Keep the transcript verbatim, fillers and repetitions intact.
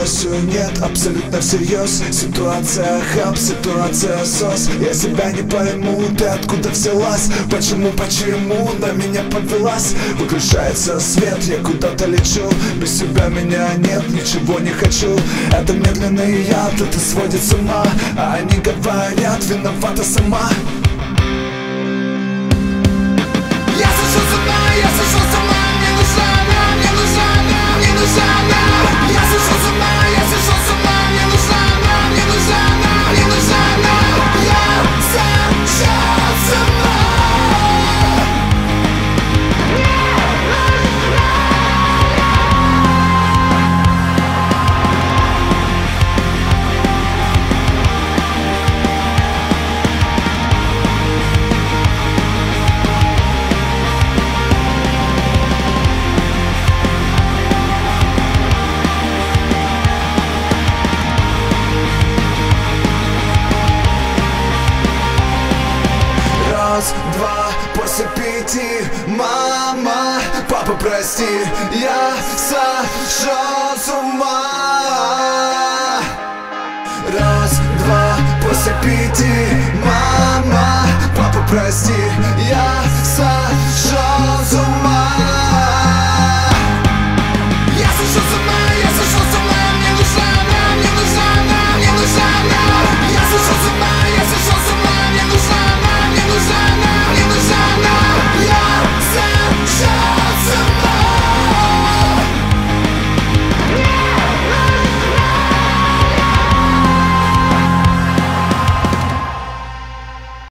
все нет, абсолютно всерьез. Ситуация хаб, ситуация сос. Я себя не пойму, ты откуда взялась? Почему, почему на меня повелась? Выключается свет, я куда-то лечу. Без себя меня нет, ничего не хочу. Это медленный яд, это сводит с ума. А они говорят, виновата сама. Я сошел с ума, я сошел с ума. Мне нужна она, мне нужна она, мне нужна она. Я сошел с ума, я сошел с ума. Мне нужна она, мне нужна она, мне нужна она. Я сошел с ума. Раз, два, после пяти. Мама, папа, прости, я сошел с ума. Раз, два, после пяти. Мама, папа, прости, я сошел